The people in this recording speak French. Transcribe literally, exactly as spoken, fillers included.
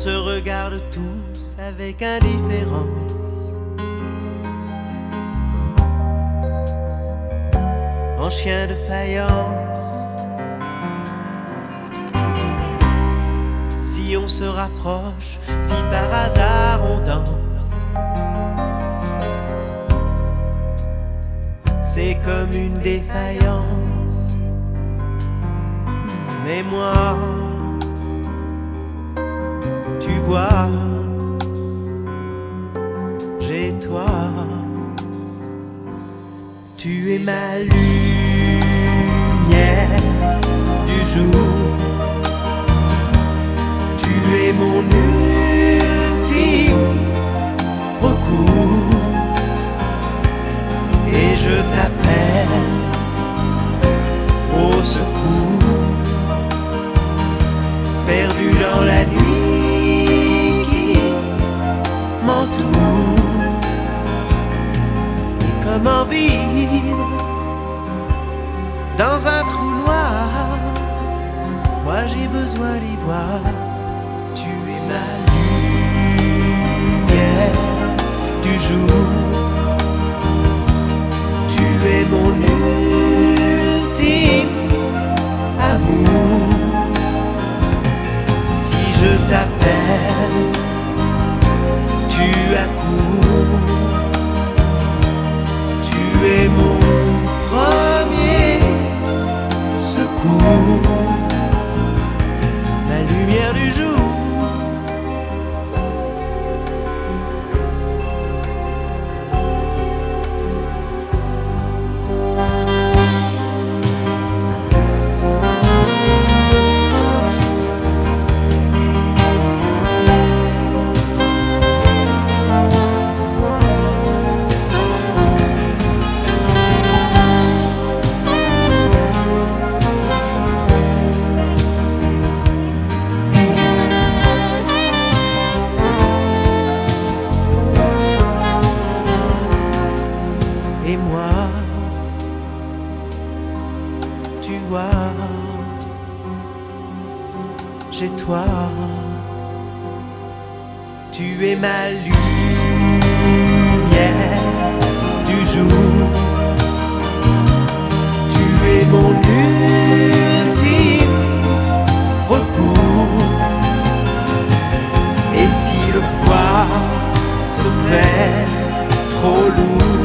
se regarde tous avec indifférence, en chien de faïence. Si on se rapproche, si par hasard on danse, c'est comme une défaillance. Mais moi, tu vois, j'ai toi. Tu es ma lumière du jour, tu es mon ultime recours, et je t'appelle au secours, perdu dans la nuit qui m'entoure. Et comment vivre dans un trou noir? Moi j'ai besoin d'y voir. Tu es ma lumière du jour, tu es mon ultime amour. Si je t'appelle, tu accours. Tu es mon premier secours, la lumière du jour. Et moi, tu vois, j'ai toi. Tu es ma lumière du jour, tu es mon ultime recours. Et si le poids se fait trop lourd,